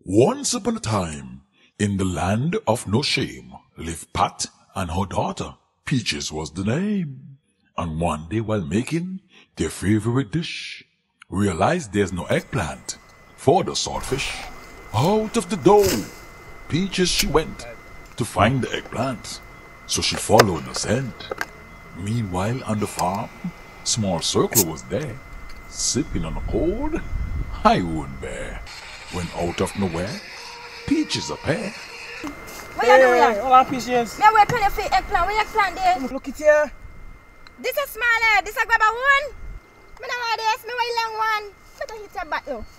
Once upon a time, in the land of no shame, lived Pat and her daughter. Peaches was the name. And one day while making their favorite dish, realized there's no eggplant for the saltfish. Out of the dough, Peaches she went to find the eggplant, so she followed the scent. Meanwhile on the farm, Small Circle was there, sipping on a cold Highwood beer, when out of nowhere, Peaches appeared. What you doing? Hold on, Peaches. Me wait for the eggplant. Where eggplant there? Look it here. This is smaller. This is grab a one. Me no want this. Me want long one. Better hit your back though.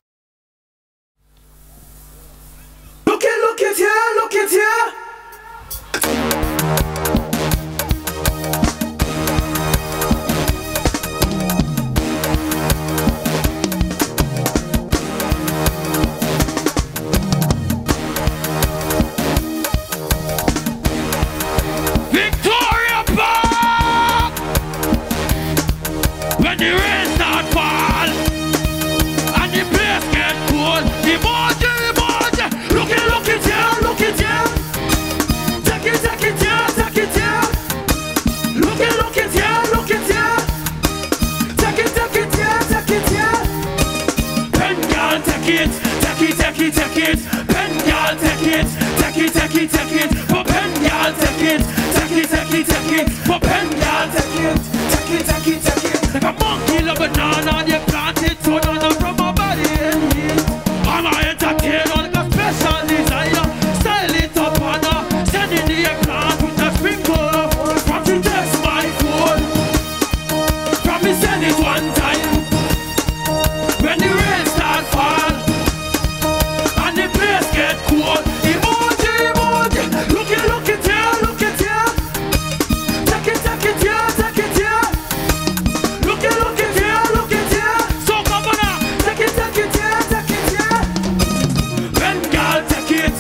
Look it here. Look it here. Like a monkey love banana, they plant it so none from my body and heat. I'm a entertainer, like a special designer. Style it up on her, send in the eggplant with a sprinkle. From the text my phone, from me send it one time. When the rain start fall, and the place get cold. Emoji, emoji, look it here, look it here. Take it here, take it here. Look it here, look it here. So come on now. Take it here, take it here. Bengal, take it.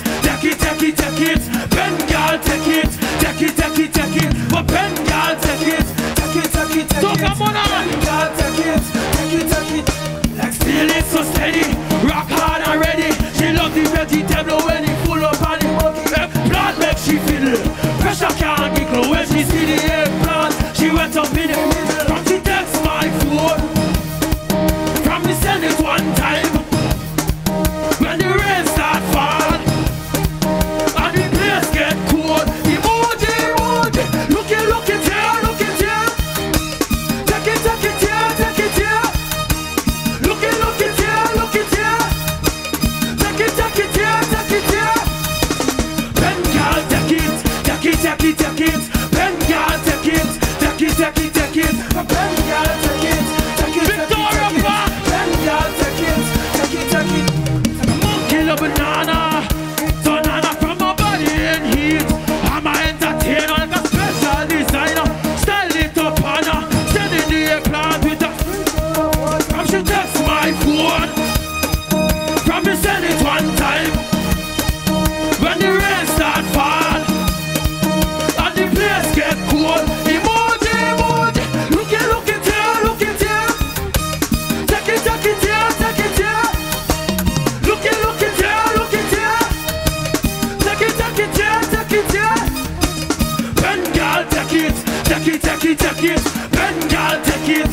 Bengal, take it. But Bengal, take it. So come on now. Bengal, take it. Like still it's so steady. Rock hard and ready. She loves the vegetable when it full up and it monkey. Blood makes she feel it. Pressure can't get close when she see the eggplant. She went up in the middle. From she text my phone. From me send it one time. When the rain start fall and the place get cold. Emoji, emoji. Look it here, look it here. Take it here, take it here. Look it here, look it here. Take it here, take it here. Bengal, take it. Bengal, take it. Bengal, take it. Victoria Park. Bengal, take it. Monkey love banana. So nana from my body and heat. I'm a entertainer, like a special designer. Style it up on her. Send in the eggplant with a from she text my phone. From me send it one time. When the rain start fall and the place get cold. Emoji, emoji. Look it here, look it here. Take it here, take it here. Look it here, look it here. Take it here, take it here. Bengal, take it. Bengal, take it.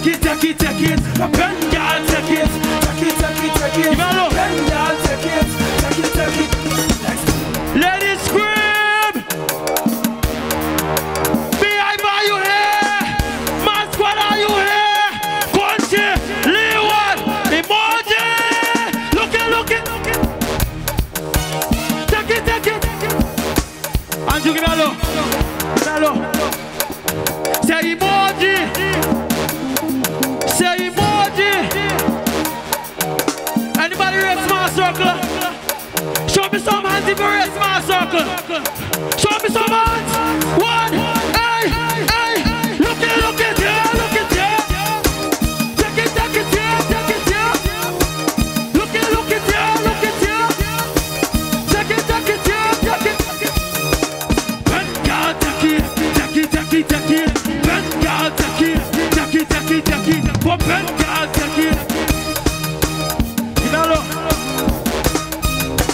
Bengal, take it. Imalo. Bengal, take it. Ladies scream. Behind are you here? Man squad are you here? Country, Leeward, emoji. Look it. Take it. Andrew, give me hello. Say emoji. Anybody raise my circle? Show me some hands if you raise my circle. Show me some hands. One, hey. Look it here. Take it here. Look it here. Take it. Bengal, take it. Bengal, take it. For Bengal, take it.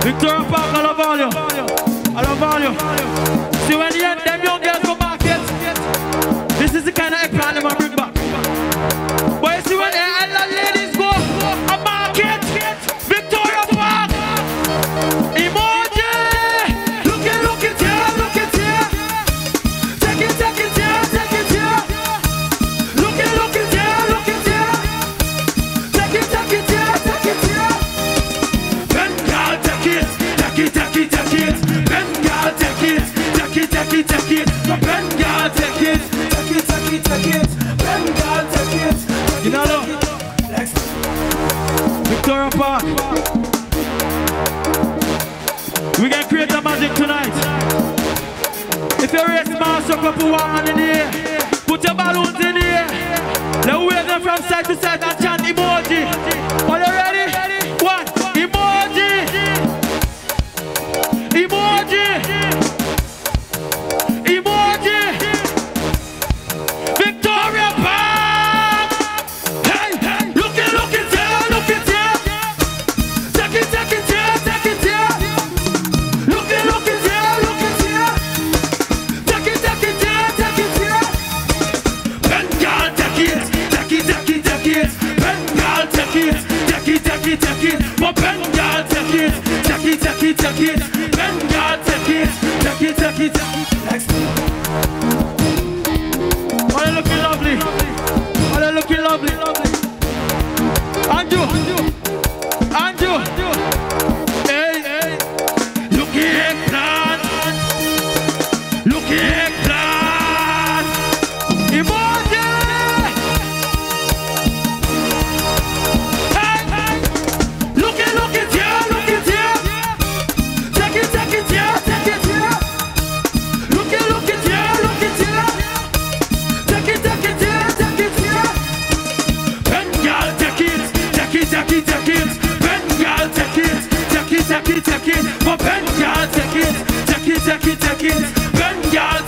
Victoria Park, I love all you. I love all you. See when the end, them young girls go market. This is the kind of eggplant them I bring back. But you see when the island ladies go a market, Victoria Park, emoji. Look it here, look it here. Take it here, take it here. Look it here, look it here. Take it here, take it here. Bengal, take it. Bengal, take it. Take it. Bengal, take it. Take it. Bengal, take it. You know, Victoria Park. We can create a magic tonight. If you raise master, put one hand in the air. Put your balloons in the air. Let's wave them from side to side and chant emoji. Are you ready? One, emoji. Emoji. Emoji. Victoria Park. Hey, Look it here, look it here. Take it here, take it here. Look it here, look it here. Take it here, take it here. Bengal, take it. Bengal, take it. But Bengal, take it. Bengal, take it. Next. Oh, they're looking lovely. Andrew. Hey. Looking eggplant. Emoji. Hey. Look it here, look it here. Take it here, take it here. Look it here, look it here. Take it here, take it here. Bengal, take it. Bengal, take it. But Bengal, take it. Bengal,